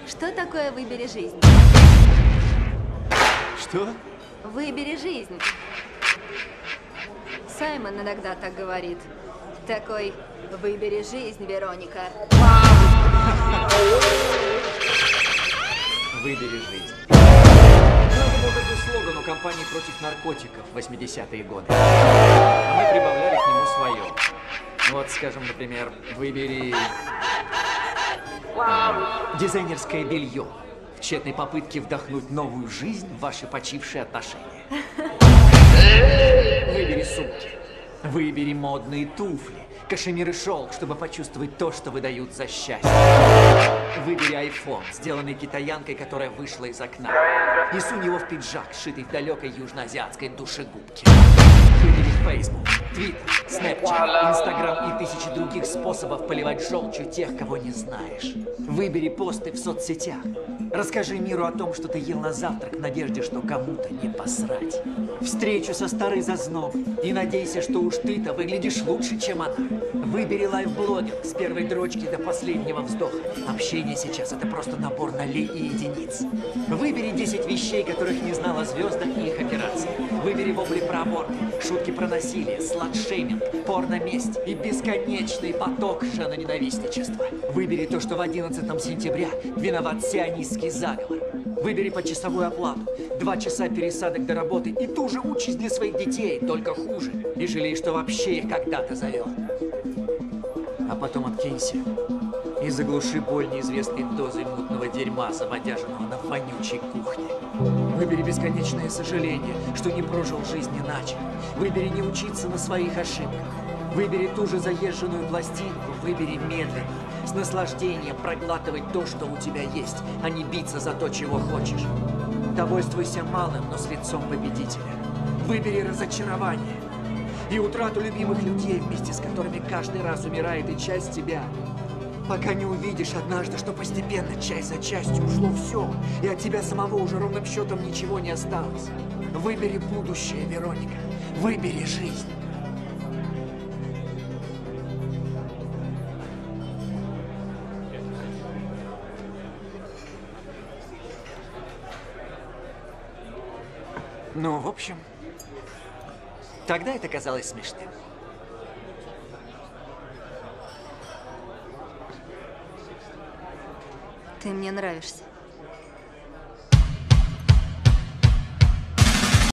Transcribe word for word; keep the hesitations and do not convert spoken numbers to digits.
Что такое «выбери жизнь»? Что? Выбери жизнь. Саймон иногда так говорит. Такой: выбери жизнь, Вероника. Выбери жизнь. Это был такой слоган у компании против наркотиков в восьмидесятые годы. А мы прибавляли к нему свое. Вот, скажем, например, выбери э, дизайнерское белье в тщетной попытке вдохнуть новую жизнь в ваши почившие отношения. Выбери сумки. Выбери модные туфли, кашемир и шелк, чтобы почувствовать то, что выдают за счастье. Выбери айфон, сделанный китаянкой, которая вышла из окна. И сунь его в пиджак, сшитый в далекой южноазиатской душегубке. Выбери Facebook, Twitter, Snapchat, Instagram и тысячи других способов поливать желчью тех, кого не знаешь. Выбери посты в соцсетях. Расскажи миру о том, что ты ел на завтрак в надежде, что кому-то не посрать. Встречу со старой зазнобой и надейся, что уж ты-то выглядишь лучше, чем она. Выбери лайфблогинг с первой дрочки до последнего вздоха. Общение сейчас — это просто набор нулей и единиц. Выбери десять вещей, которых не знал о звездах и их операциях. Выбери вопли про аборты, шутки про насилие, сладшейминг, порно-месть и бесконечный поток женоненавистничества. Выбери то, что в одиннадцатом сентября виноват сионистский заговор. Выбери почасовую оплату, два часа пересадок до работы и ту же участь для своих детей, только хуже. И жалей, что вообще их когда-то завел. А потом откинься и заглуши боль неизвестной дозой мутного дерьма, заводяженного на вонючей кухне. Выбери бесконечное сожаление, что не прожил жизнь иначе. Выбери не учиться на своих ошибках. Выбери ту же заезженную пластинку, выбери медленно, с наслаждением проглатывать то, что у тебя есть, а не биться за то, чего хочешь. Довольствуйся малым, но с лицом победителя. Выбери разочарование и утрату любимых людей, вместе с которыми каждый раз умирает и часть тебя. Пока не увидишь однажды, что постепенно, часть за частью, ушло все, и от тебя самого уже ровным счетом ничего не осталось. Выбери будущее, Вероника. Выбери жизнь. Ну, в общем, тогда это казалось смешным. Ты мне нравишься.